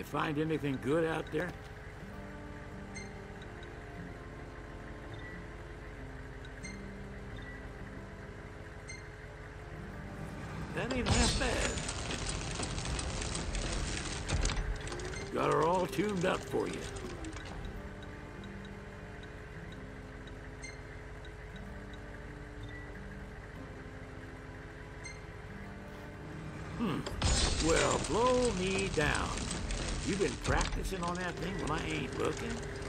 find anything good out there? That ain't half bad. Got her all tuned up for you. Well, blow me down. You been practicing on that thing when I ain't looking?